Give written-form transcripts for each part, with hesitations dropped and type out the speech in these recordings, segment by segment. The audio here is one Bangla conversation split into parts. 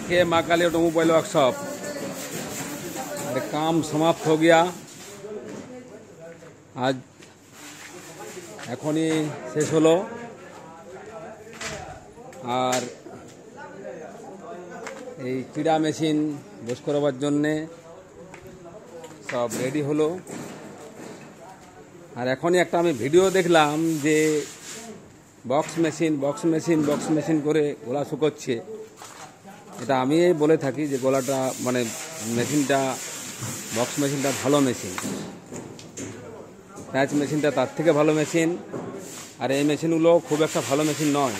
देखिए माँ काली ऑटोमोबाइल वर्कशॉप, अरे काम समाप्त हो गया। आज एखोनी शेष हलो और এই চিড়া মেশিন বস করবার জন্যে সব রেডি হলো। আর এখনই একটা আমি ভিডিও দেখলাম যে বক্স মেশিন করে গোলা শুকোচ্ছে। এটা আমি বলে থাকি যে গোলাটা মানে মেশিনটা বক্স মেশিনটা ভালো মেশিন, প্যাচ মেশিনটা তার থেকে ভালো মেশিন। আর এই মেশিনগুলো খুব একটা ভালো মেশিন নয়,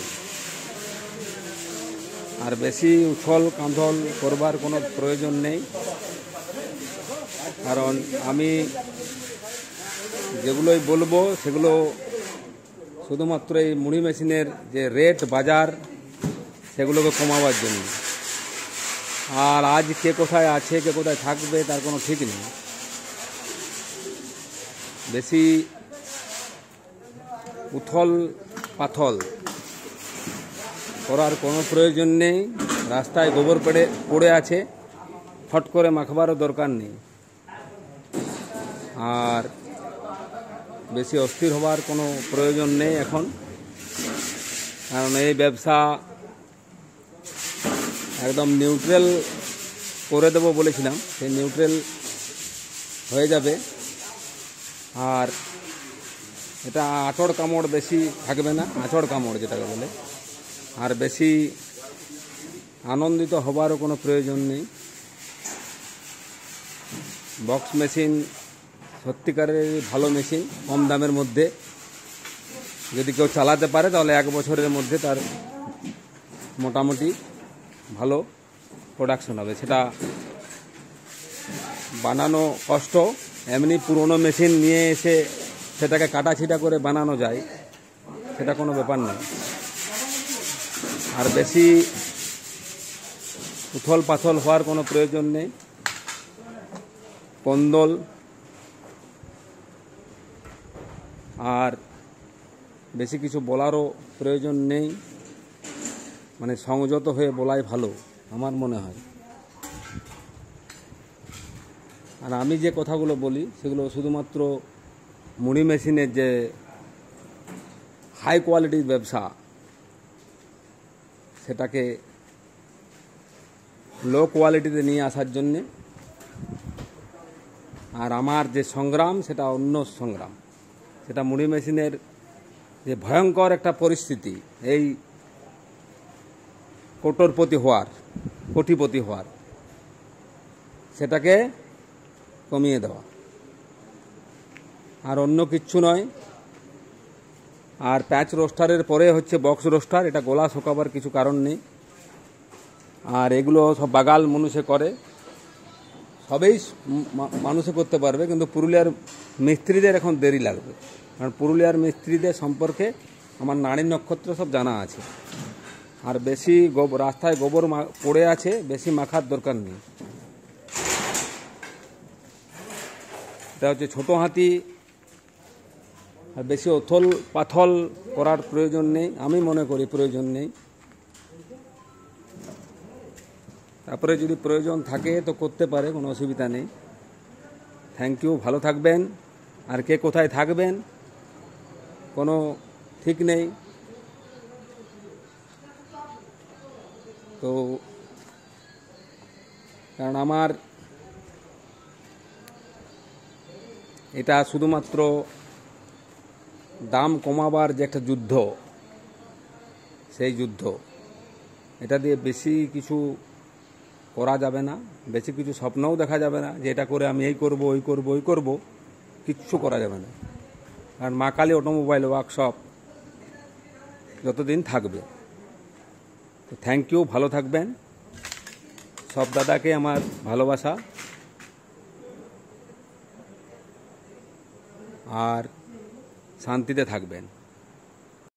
আর বেশি উছল কাঁধল করবার কোনো প্রয়োজন নেই। কারণ আমি যেগুলোই বলবো সেগুলো শুধুমাত্র এই মুড়ি মেশিনের যে রেট বাজার সেগুলোকে কমাবার জন্য। আর আজ কে কোথায় আছে কে কোথায় থাকবে তার কোনো ঠিক নেই। বেশি উথল পাথল করার কোনো প্রয়োজন নেই। রাস্তায় গোবর পড়ে আছে, ফট করে মাখবারও দরকার নেই। আর বেশি অস্থির হবার কোনো প্রয়োজন নেই এখন, কারণ এই ব্যবসা একদম নিউট্রাল করে দেবো বলেছিলাম, সেই নিউট্রাল হয়ে যাবে। আর এটা আঁচড় কামড় বেশি থাকবে না, আঁচড় কামড় যেটাকে বলে। আর বেশি আনন্দিত হবারও কোনো প্রয়োজন নেই। বক্স মেশিন সত্যিকারের ভালো মেশিন, কম দামের মধ্যে যদি কেউ চালাতে পারে তাহলে 1 বছরের মধ্যে তার মোটামুটি ভালো প্রোডাকশন হবে। সেটা বানানো কষ্ট, এমনি পুরনো মেশিন নিয়ে এসে সেটাকে কাটাছিটা করে বানানো যায়, সেটা কোনো ব্যাপার নয়। আর বেশি উথল পাথল হওয়ার কোনো প্রয়োজন নেই, কন্দল আর বেশি কিছু বলারও প্রয়োজন নেই। মানে সংযত হয়ে বলাই ভালো আমার মনে হয়। আর আমি যে কথাগুলো বলি সেগুলো শুধুমাত্র মুড়ি মেশিনের যে হাই কোয়ালিটির ব্যবসা সেটাকে লো কোয়ালিটিতে নিয়ে আসার জন্যে। আর আমার যে সংগ্রাম সেটা অন্য সংগ্রাম, সেটা মুড়ি মেশিনের যে ভয়ঙ্কর একটা পরিস্থিতি, এই কোটিপতি হওয়ার সেটাকে কমিয়ে দেওয়া, আর অন্য কিচ্ছু নয়। আর প্যাচ রোস্টারের পরে হচ্ছে বক্স রোস্টার, এটা গোলা শুকাবার কিছু কারণ নেই। আর এগুলো সব বাগাল মানুষে করে, সবেই মানুষে করতে পারবে, কিন্তু পুরুলিয়ার মিস্ত্রিদের এখন দেরি লাগবে। কারণ পুরুলিয়ার মিস্ত্রিদের সম্পর্কে আমার নারী নক্ষত্র সব জানা আছে। আর বেশি রাস্তায় গোবর পড়ে আছে, বেশি মাখার দরকার নেই। এটা হচ্ছে ছোটো হাতি, আর বেশি ওথল পাথল করার প্রয়োজন নেই, আমি মনে করি প্রয়োজন নেই। তারপরে যদি প্রয়োজন থাকে তো করতে পারে, কোনো অসুবিধা নেই। থ্যাংক ইউ, ভালো থাকবেন। আর কে কোথায় থাকবেন কোনো ঠিক নেই। তো কারণ আমার এটা শুধুমাত্র দাম কমাবার যে একটা যুদ্ধ, সেই যুদ্ধ, এটা দিয়ে বেশি কিছু করা যাবে না, বেশি কিছু স্বপ্নও দেখা যাবে না যে এটা করে আমি এই করব ওই করব, কিচ্ছু করা যাবে না। কারণ মা কালী অটোমোবাইল ওয়ার্কশপ যতদিন থাকবে। তো থ্যাংক ইউ, ভালো থাকবেন। সব দাদাকে আমার ভালোবাসা। আর শান্তিতে থাকবেন।